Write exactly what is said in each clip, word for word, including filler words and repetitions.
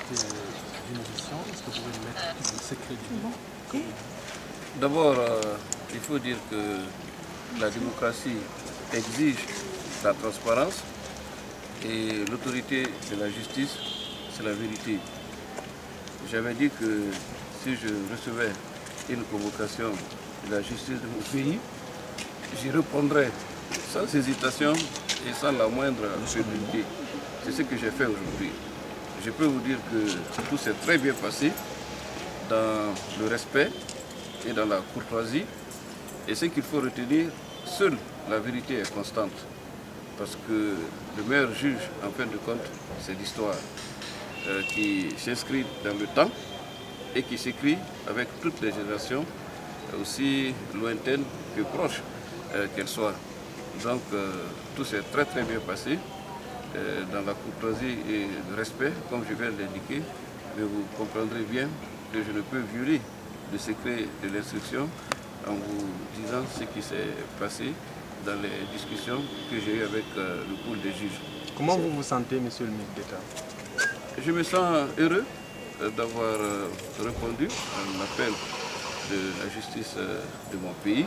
liberté d'une édition. Est-ce que vous pouvez nous mettre le secret du livre? D'abord, euh, il faut dire que la démocratie exige la transparence et l'autorité de la justice, c'est la vérité. J'avais dit que si je recevais une convocation de la justice de mon pays, j'y répondrais sans hésitation et sans la moindre fébrilité. C'est ce que j'ai fait aujourd'hui. Je peux vous dire que tout s'est très bien passé dans le respect et dans la courtoisie. Et ce qu'il faut retenir, seule la vérité est constante. Parce que le meilleur juge, en fin de compte, c'est l'histoire euh, qui s'inscrit dans le temps et qui s'écrit avec toutes les générations, aussi lointaines que proches euh, qu'elles soient. Donc euh, tout s'est très très bien passé euh, dans la courtoisie et le respect, comme je viens de l'indiquer. Mais vous comprendrez bien que je ne peux violer le secret de l'instruction en vous disant ce qui s'est passé dans les discussions que j'ai eues avec euh, le pool des juges. Comment vous vous sentez, monsieur le ministre d'État? Je me sens heureux euh, d'avoir euh, répondu à l'appel de la justice euh, de mon pays.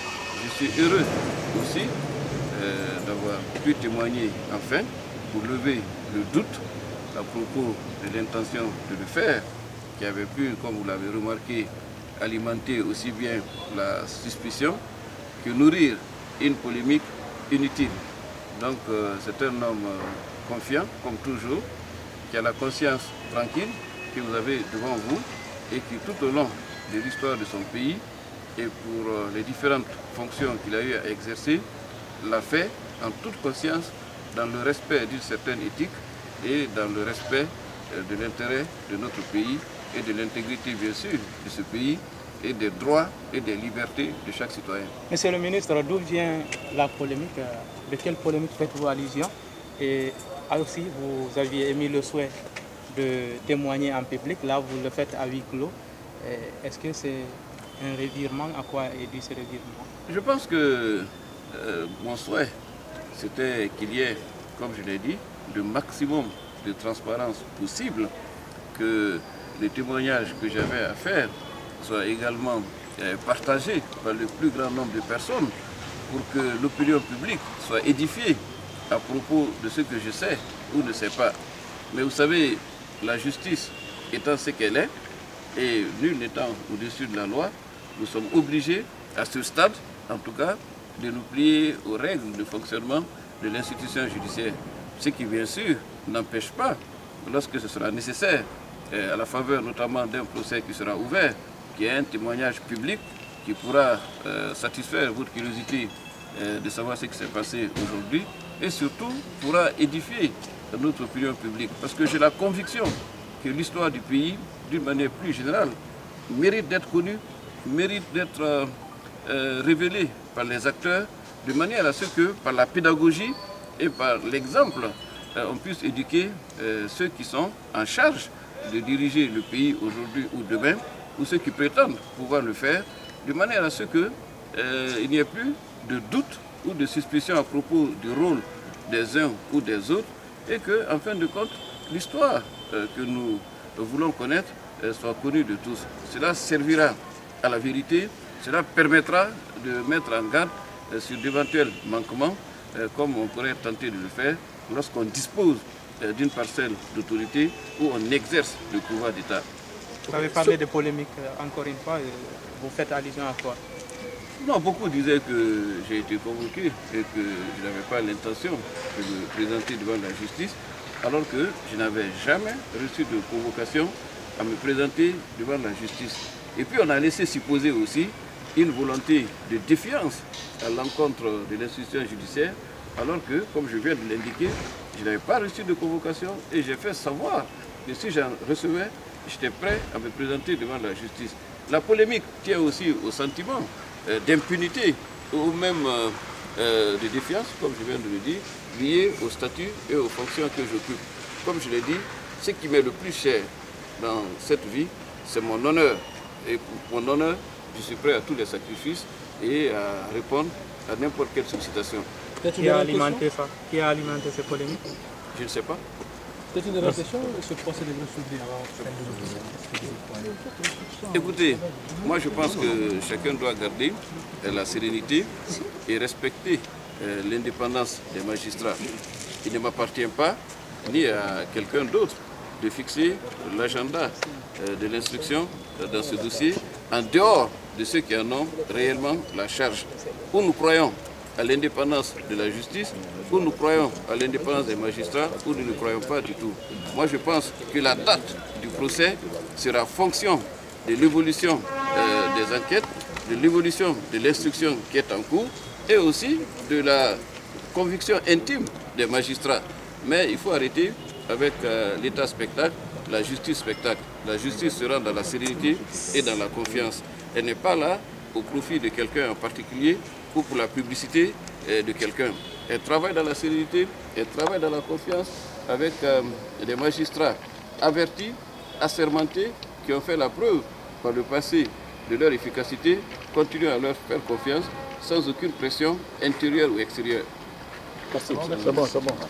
Je suis heureux aussi euh, d'avoir pu témoigner enfin pour lever le doute à propos de l'intention de le faire, qui avait pu, comme vous l'avez remarqué, alimenter aussi bien la suspicion que nourrir une polémique inutile. Donc euh, c'est un homme euh, confiant, comme toujours, qui a la conscience tranquille que vous avez devant vous et qui tout au long de l'histoire de son pays et pour euh, les différentes fonctions qu'il a eu à exercer, l'a fait en toute conscience, dans le respect d'une certaine éthique et dans le respect euh, de l'intérêt de notre pays et de l'intégrité bien sûr de ce pays et des droits et des libertés de chaque citoyen. Monsieur le ministre, d'où vient la polémique? De quelle polémique faites-vous allusion? Et aussi, vous aviez émis le souhait de témoigner en public, là vous le faites à huis clos. Est-ce que c'est un revirement? À quoi est dû ce revirement? Je pense que euh, mon souhait, c'était qu'il y ait, comme je l'ai dit, le maximum de transparence possible, que les témoignages que j'avais à faire soient également euh, partagés par le plus grand nombre de personnes pour que l'opinion publique soit édifiée à propos de ce que je sais ou ne sais pas. Mais vous savez, la justice étant ce qu'elle est, et nul n'étant au-dessus de la loi, nous sommes obligés, à ce stade en tout cas, de nous plier aux règles de fonctionnement de l'institution judiciaire. Ce qui, bien sûr, n'empêche pas, lorsque ce sera nécessaire, à la faveur notamment d'un procès qui sera ouvert, qu'il y ait un témoignage public qui pourra euh, satisfaire votre curiosité euh, de savoir ce qui s'est passé aujourd'hui et surtout pourra édifier notre opinion publique. Parce que j'ai la conviction que l'histoire du pays, d'une manière plus générale, mérite d'être connue, mérite d'être euh, euh, révélée par les acteurs, de manière à ce que, par la pédagogie et par l'exemple, euh, on puisse éduquer euh, ceux qui sont en charge de diriger le pays aujourd'hui ou demain, ou ceux qui prétendent pouvoir le faire, de manière à ce qu'il euh, n'y ait plus de doute ou de suspicion à propos du rôle des uns ou des autres, et que, en fin de compte, l'histoire euh, que nous voulons connaître euh, soit connue de tous. Cela servira à la vérité, cela permettra de mettre en garde euh, sur d'éventuels manquements, euh, comme on pourrait tenter de le faire lorsqu'on dispose euh, d'une parcelle d'autorité où on exerce le pouvoir d'État. Vous avez parlé de polémique, encore une fois, vous faites allusion à quoi? Non, beaucoup disaient que j'ai été convoqué et que je n'avais pas l'intention de me présenter devant la justice, alors que je n'avais jamais reçu de convocation à me présenter devant la justice. Et puis on a laissé supposer aussi une volonté de défiance à l'encontre de l'institution judiciaire, alors que, comme je viens de l'indiquer, je n'avais pas reçu de convocation et j'ai fait savoir que si j'en recevais, j'étais prêt à me présenter devant la justice. La polémique tient aussi au sentiment euh, d'impunité ou même euh, euh, de défiance, comme je viens de le dire, lié au statut et aux fonctions que j'occupe. Comme je l'ai dit, ce qui m'est le plus cher dans cette vie, c'est mon honneur. Et pour mon honneur, je suis prêt à tous les sacrifices et à répondre à n'importe quelle sollicitation. Qui a alimenté ça? Qui a alimenté ces polémiques? Je ne sais pas. C'est une réflexion, ce procès devrait s'ouvrir avant fin de Écoutez, moi je pense que chacun doit garder la sérénité et respecter l'indépendance des magistrats. Il ne m'appartient pas, ni à quelqu'un d'autre, de fixer l'agenda de l'instruction dans ce dossier en dehors de ceux qui en ont réellement la charge. Où nous croyons à l'indépendance de la justice, où nous croyons à l'indépendance des magistrats, où nous ne croyons pas du tout. Moi je pense que la date du procès sera fonction de l'évolution euh, des enquêtes, de l'évolution de l'instruction qui est en cours et aussi de la conviction intime des magistrats. Mais il faut arrêter avec euh, l'état spectacle, la justice spectacle. La justice sera dans la sérénité et dans la confiance. Elle n'est pas là au profit de quelqu'un en particulier ou pour la publicité euh, de quelqu'un. Elle travaille dans la sérénité, elle travaille dans la confiance avec euh, des magistrats avertis, assermentés, qui ont fait la preuve par le passé de leur efficacité, continuent à leur faire confiance sans aucune pression intérieure ou extérieure. C'est bon, c'est bon.